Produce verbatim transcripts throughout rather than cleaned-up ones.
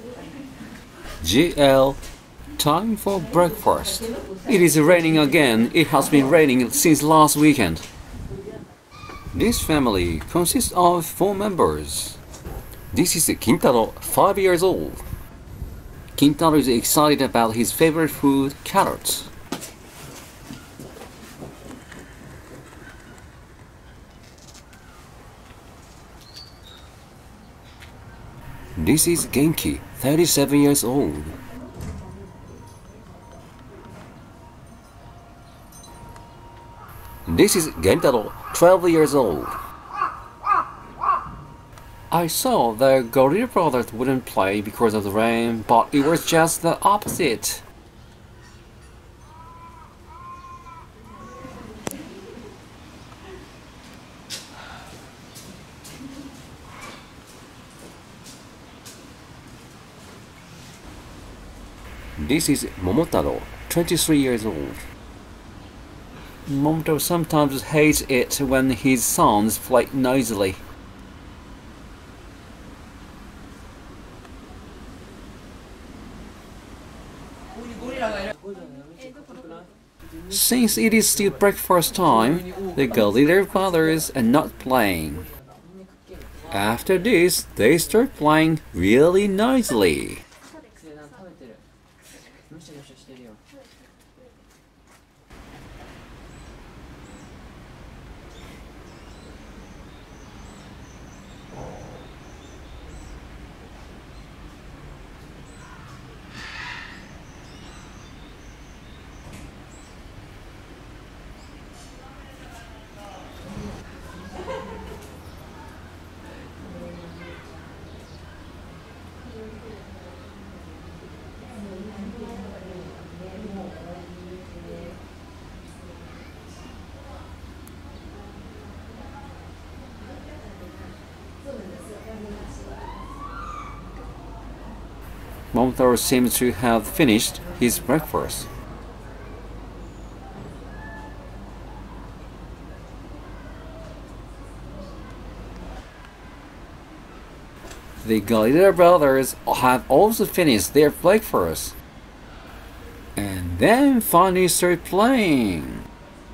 G L, time for breakfast. It is raining again. It has been raining since last weekend. This family consists of four members. This is Kintaro, five years old. Kintaro is excited about his favorite food, carrots. This is Genki, thirty-seven years old. This is Gentaro, twelve years old. I saw the Gorilla Brothers wouldn't play because of the rain, but it was just the opposite. This is Momotaro, twenty-three years old. Momotaro sometimes hates it when his sons play noisily. Since it is still breakfast time, the Gorilla Brothers are not playing. After this, they start playing really noisily. Momotaro seems to have finished his breakfast. The Gorilla Brothers have also finished their breakfast, and then finally start playing.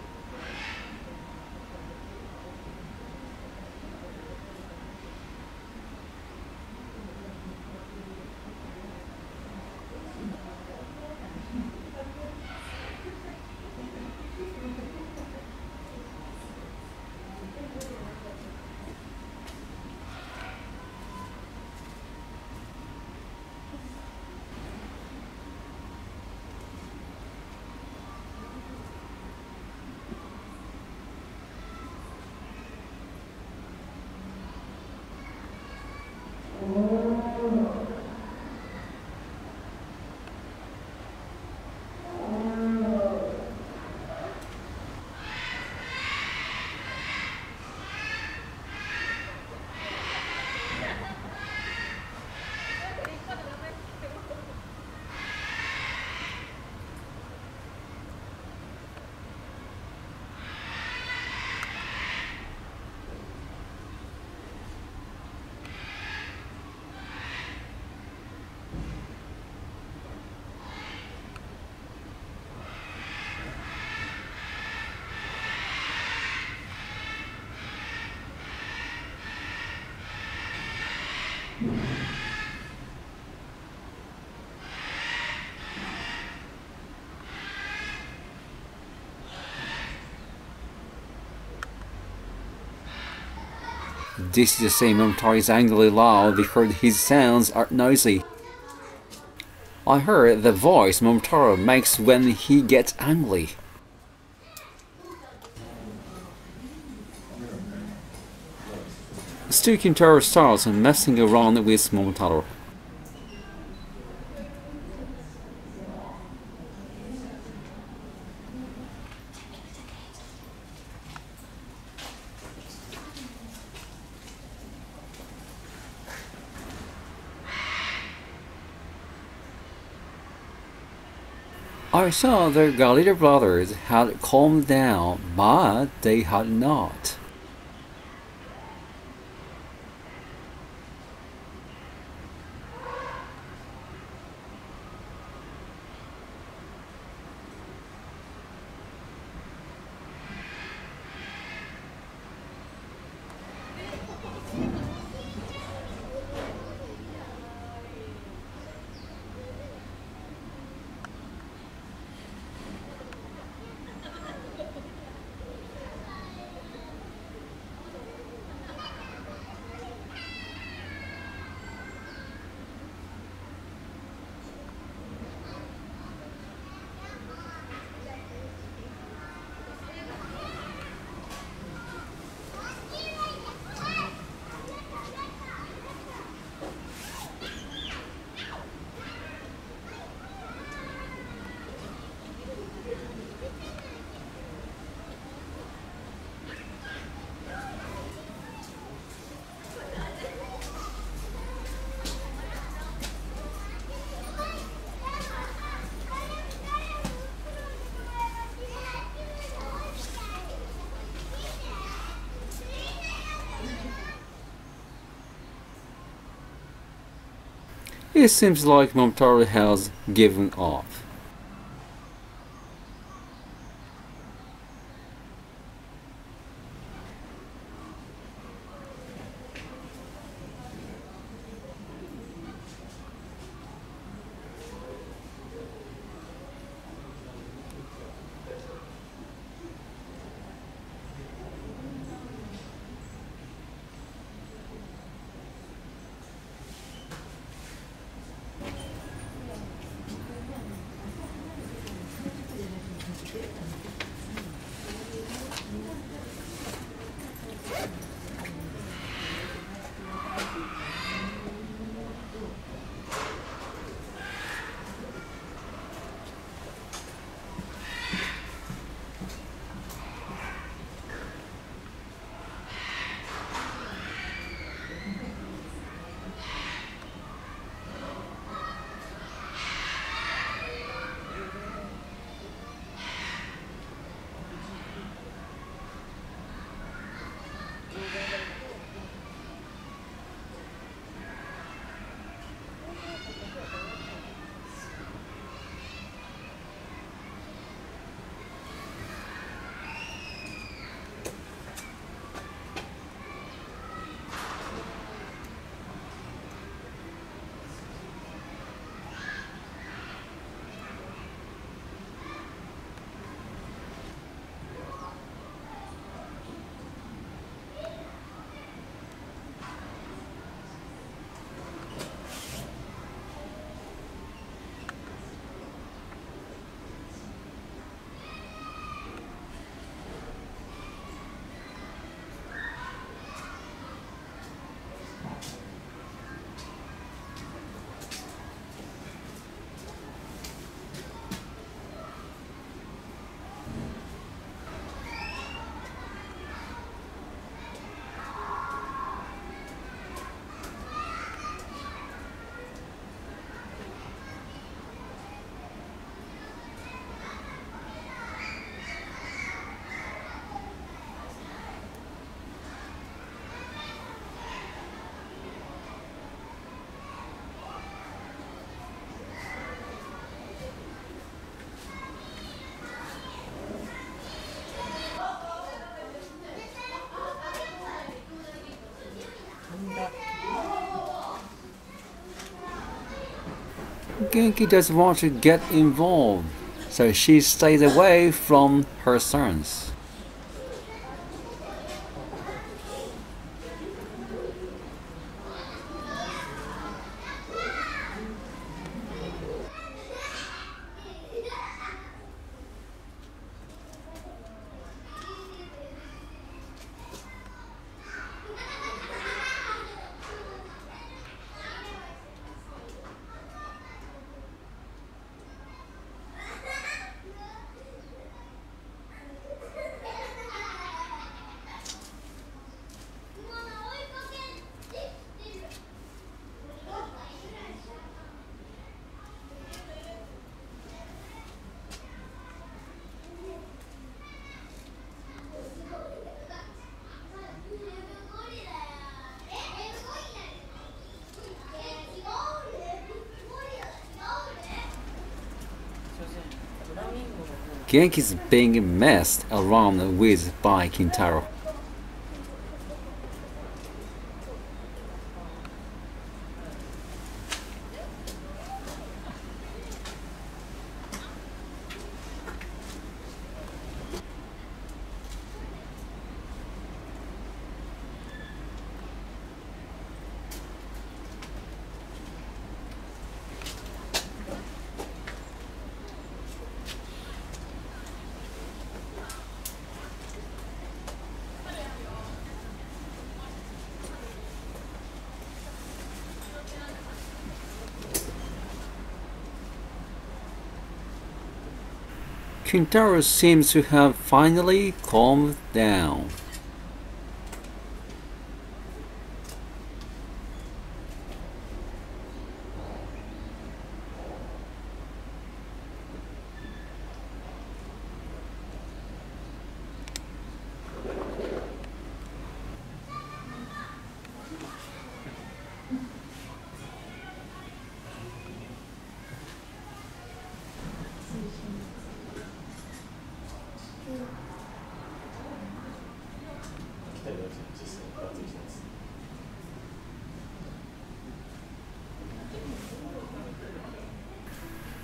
This is the same Momotaro is angrily loud because his sounds are noisy. I heard the voice Momotaro makes when he gets angry. Still, Kintaro starts messing around with Momotaro. I saw the Gorilla Brothers had calmed down, but they had not. It seems like Momotaro has given up. Genki doesn't want to get involved, so she stays away from her sons. Genki is being messed around with by Kintaro. Kintaro seems to have finally calmed down.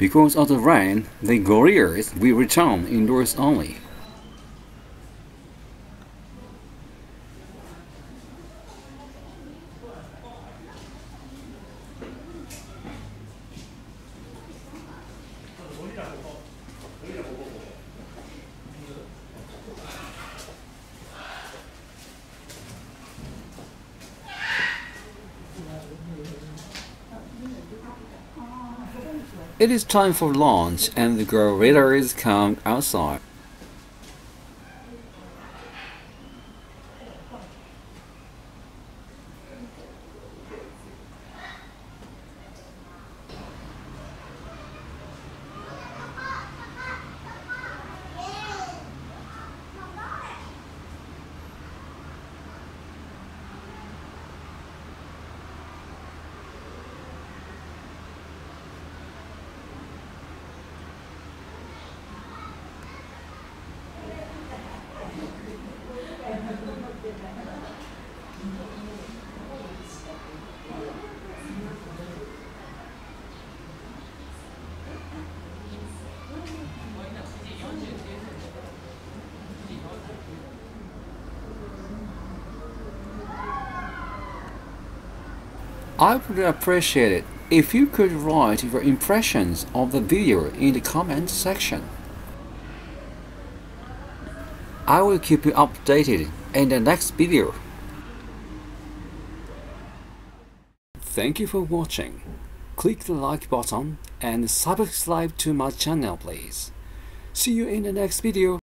Because of the rain, the gorillas will return indoors only. It is time for lunch and the gorillas come outside. I would appreciate it if you could write your impressions of the video in the comment section. I will keep you updated in the next video. Thank you for watching. Click the like button and subscribe to my channel please. See you in the next video.